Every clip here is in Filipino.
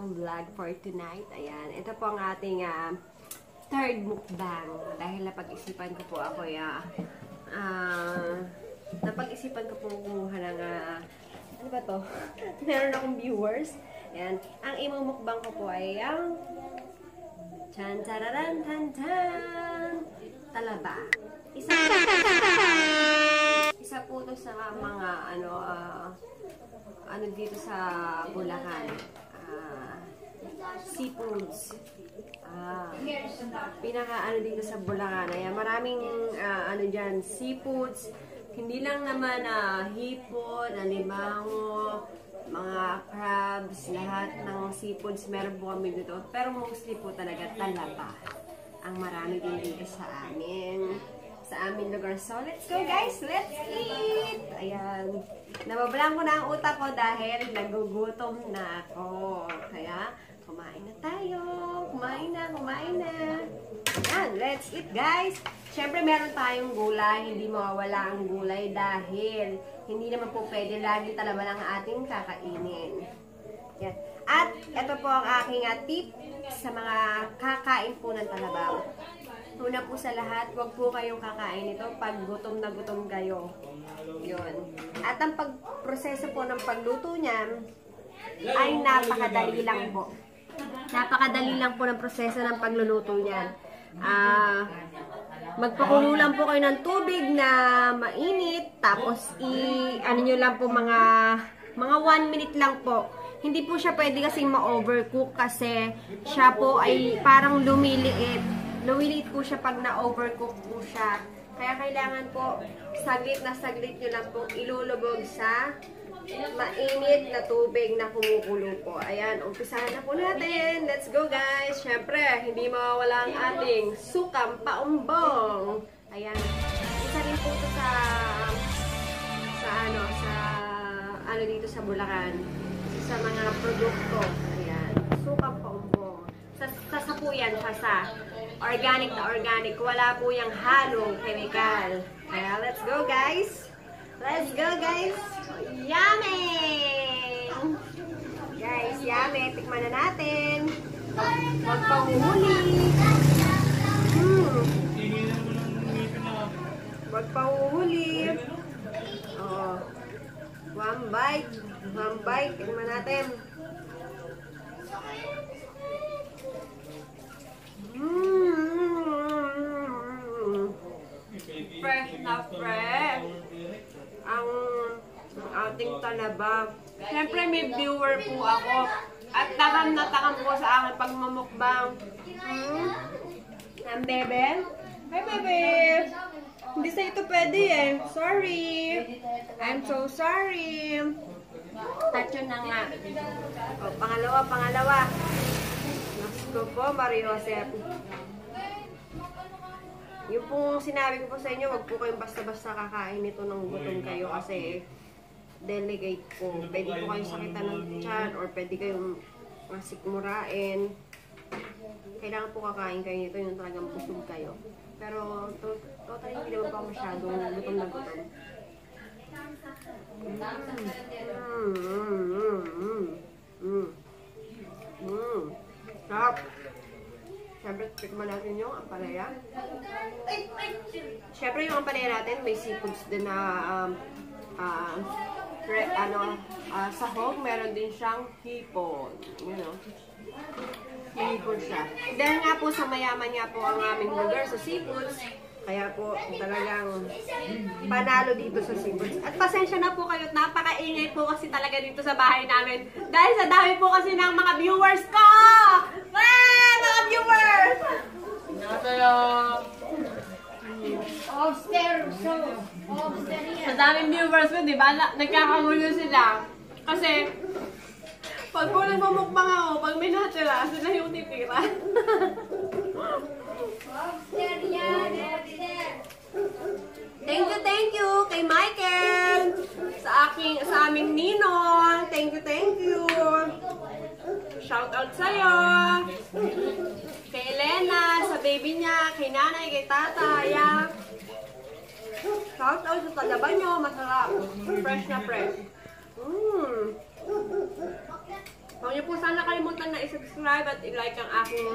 isang vlog for tonight. Ayan, ito po ang ating third mukbang. Dahil napag-isipan ko po ako napag-isipan ko po kumuha ng ano ba to? Meron akong viewers. Ayan, ang imumukbang ko po ay ang chan tararan tan tan talaba. Isa po to sa mga ano dito sa Bulacan. Seafoods. Pinaka ano dito sa Bulacan. Ayan, maraming ano dyan, seafoods. Hindi lang naman hipon, alimango, mga crabs, lahat ng seafoods meron po kami dito. Pero mostly po talaga talaba ang marami din dito sa aming lugar. So, let's go guys! Let's eat! Ayan. Nababalang ko na ang utak ko dahil nagugutom na ako. Kaya, kumain na tayo. Kumain na. Ayan, let's eat guys! Siyempre, meron tayong gulay. Hindi mawawala ang gulay dahil hindi naman po pwede lagi talaba lang ating kakainin. Yan. At ito po ang aking tip sa mga kakain po ng talaba. Una po sa lahat, huwag po kayong kakain ito pag gutom na gutom kayo. Yun. At ang pagproseso po ng pagluto niyan ay napakadali lang po. Napakadali lang po ng proseso ng pagluluto niyan. Magpakulo lang po kayo ng tubig na mainit, tapos ano nyo lang po mga 1 minute lang po. Hindi po siya pwede kasing ma-overcook kasi siya po ay parang lumiliit. Lumiliit po siya pag na-overcook po siya. Kaya kailangan po saglit nyo lang po ilulubog sa mainit na tubig na kumukulo po. Ayan, umpisahan na po natin. Let's go guys! Siyempre, hindi mawawala ang ating sukang paumbong. Ayan. Isa rin po ito sa dito sa Bulacan. Sa mga produkto. Ayan. Sukang paumbong. Sa po yan, sa organic na organic. Wala po yung halong chemical. Kaya let's go guys! Let's go guys! Yummy! Guys, yummy! Tikman na natin. Huwag pang uhuli. Huwag pang uhuli. Oh. One bite. Tikman natin. Fresh na fresh. Ang ating talaba. Siyempre may viewer po ako. At takam na takam po sa akin pag mamukbang. Ang bebe. Hi bebe. Hindi sa ito pwede eh. Sorry. I'm so sorry. Tatyo na nga. O, pangalawa. Nasko po, Mario Josep. Yung pong sinabi ko po sa inyo, wag po kayong basta-basta kakain nito ng gutom kayo kasi delicate po. Pwede po kayong sakitan ng tiyan or pwede kayong masikmurain. Kailangan po kakain kayo nito yung talagang busog kayo. Pero totally hindi naman pa masyadong gutom na gutom. Sarap! Siyempre, tikman natin yung ampalaya. Siyempre, yung ampalaya natin, may seafoods din na sahog. Meron din siyang hipon. You know, hipon siya. Dahil nga po sa mayaman nga po ang aming lugar sa seafoods, kaya po talagang panalo dito sa seafoods. At pasensya na po kayo, napakaingay po kasi talaga dito sa bahay namin. Dahil sa dami po kasi ng mga viewers ko! Mga viewers! Sa daming viewers ko, di ba? Nagkakagulo sila. Kasi, pag po nagmamukbang ako, pag may natira, sila yung titira. Thank you kay Michael sa aming ninong. Thank you. Shout out sa'yo. Kay Elena, sa baby niya, kay nanay, kay tatay. Shout out sa talaba nyo, masarap. Fresh na fresh. Huwag niyo po sana kalimutan na i-subscribe at i-like ang aking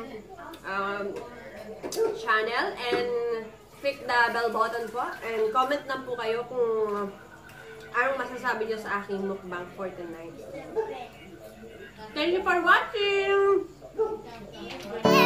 channel and click the bell button po and comment lang po kayo kung anong masasabi nyo sa aking mukbang for tonight. Thank you for watching!